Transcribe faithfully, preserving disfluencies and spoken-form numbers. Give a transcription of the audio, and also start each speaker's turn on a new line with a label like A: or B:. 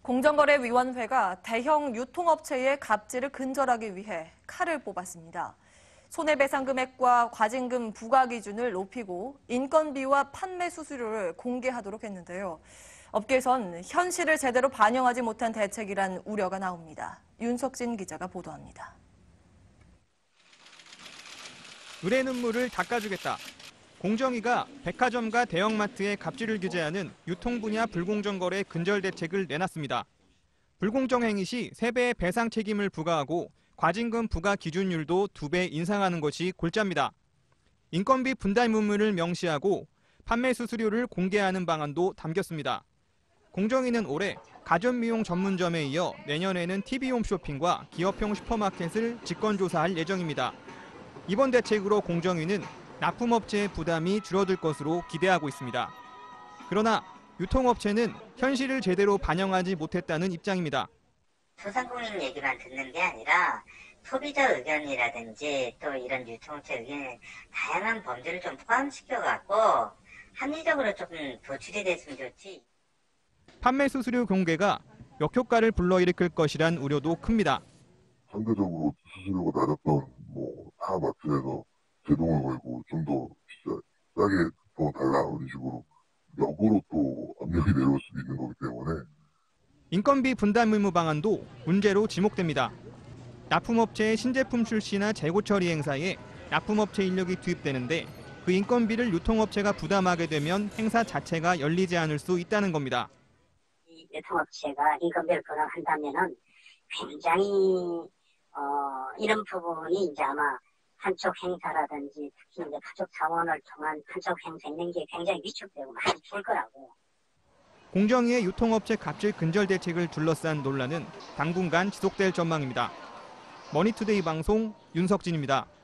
A: 공정거래위원회가 대형 유통업체의 갑질을 근절하기 위해 칼을 뽑았습니다. 손해배상 금액과 과징금 부과 기준을 높이고 인건비와 판매 수수료를 공개하도록 했는데요. 업계에선 현실을 제대로 반영하지 못한 대책이란 우려가 나옵니다. 윤석진 기자가 보도합니다.
B: 을의 눈물을 닦아주겠다. 공정위가 백화점과 대형마트의 갑질을 규제하는 유통 분야 불공정 거래 근절 대책을 내놨습니다. 불공정 행위 시 세 배의 배상 책임을 부과하고 과징금 부과 기준율도 두 배 인상하는 것이 골자입니다. 인건비 분담 의무를 명시하고 판매 수수료를 공개하는 방안도 담겼습니다. 공정위는 올해 가전미용 전문점에 이어 내년에는 티비 홈쇼핑과 기업형 슈퍼마켓을 직권조사할 예정입니다. 이번 대책으로 공정위는 납품업체의 부담이 줄어들 것으로 기대하고 있습니다. 그러나 유통업체는 현실을 제대로 반영하지 못했다는 입장입니다.
C: 소상공인 얘기만 듣는 게 아니라 소비자 의견이라든지 또 이런 유통업체 의견 다양한 범죄를 좀 포함시켜갖고 합리적으로 조금 도출이 됐으면 좋지.
B: 판매 수수료 공개가 역효과를 불러일으킬 것이란 우려도 큽니다.
D: 상대적으로 수수료가 낮았던 뭐 타 마트에서 제동을 걸고 좀 더 비싸, 싸게 더 달라 이런 식으로 역으로 또 압력이 내려올 수도 있는 거기 때문에
B: 인건비 분담 의무 방안도 문제로 지목됩니다. 납품업체의 신제품 출시나 재고 처리 행사에 납품업체 인력이 투입되는데 그 인건비를 유통업체가 부담하게 되면 행사 자체가 열리지 않을 수 있다는 겁니다.
E: 이 유통업체가 인건비를 부담한다면은 굉장히 어, 이런 부분이 이제 아마 한쪽 행사라든지 특히 이제 가족 자원을 통한 한쪽 행사 있는 게 굉장히 위축되고 많이 줄 거라고.
B: 공정위의 유통업체 갑질 근절 대책을 둘러싼 논란은 당분간 지속될 전망입니다. 머니투데이 방송 윤석진입니다.